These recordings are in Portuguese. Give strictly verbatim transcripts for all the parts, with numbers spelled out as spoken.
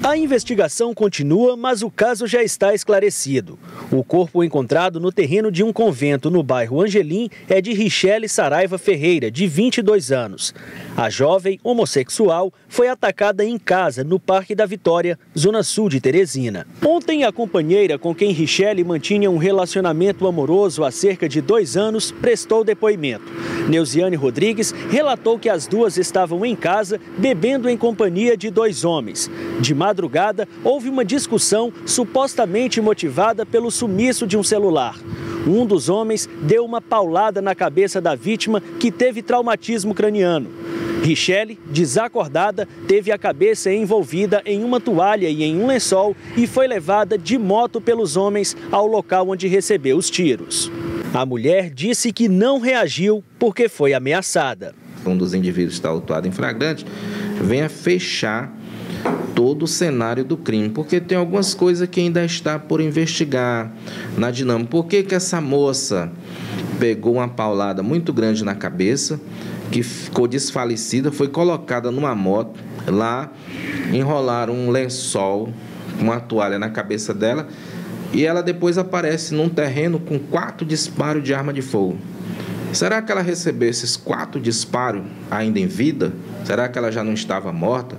A investigação continua, mas o caso já está esclarecido. O corpo encontrado no terreno de um convento no bairro Angelim é de Richelle Saraiva Ferreira, de vinte e dois anos. A jovem homossexual foi atacada em casa, no Parque da Vitória, zona sul de Teresina. Ontem, a companheira com quem Richelle mantinha um relacionamento amoroso há cerca de dois anos prestou depoimento. Neuziane Rodrigues relatou que as duas estavam em casa bebendo em companhia de dois homens. De madrugada, houve uma discussão supostamente motivada pelo sumiço de um celular. Um dos homens deu uma paulada na cabeça da vítima, que teve traumatismo craniano. Richelle, desacordada, teve a cabeça envolvida em uma toalha e em um lençol e foi levada de moto pelos homens ao local onde recebeu os tiros. A mulher disse que não reagiu porque foi ameaçada. Um dos indivíduos está autuado em flagrante, venha fechar todo o cenário do crime, porque tem algumas coisas que ainda está por investigar na dinâmica. Por que que essa moça pegou uma paulada muito grande na cabeça, que ficou desfalecida, foi colocada numa moto, lá enrolaram um lençol, uma toalha na cabeça dela, e ela depois aparece num terreno com quatro disparos de arma de fogo. Será que ela recebeu esses quatro disparos ainda em vida? Será que ela já não estava morta?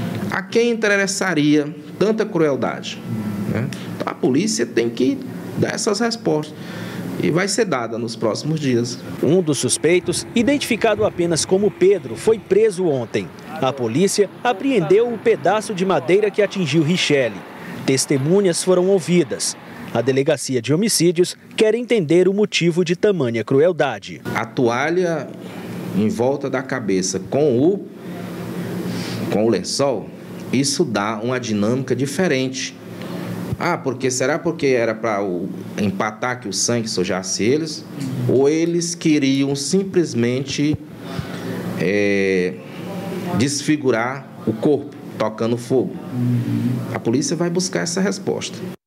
A quem interessaria tanta crueldade? Né? Então a polícia tem que dar essas respostas e vai ser dada nos próximos dias. Um dos suspeitos, identificado apenas como Pedro, foi preso ontem. A polícia apreendeu o pedaço de madeira que atingiu Richelle. Testemunhas foram ouvidas. A Delegacia de Homicídios quer entender o motivo de tamanha crueldade. A toalha em volta da cabeça com o, com o lençol, isso dá uma dinâmica diferente. Ah, porque será porque era para empatar que o sangue sojasse eles? Ou eles queriam simplesmente é, desfigurar o corpo, tocando fogo? A polícia vai buscar essa resposta.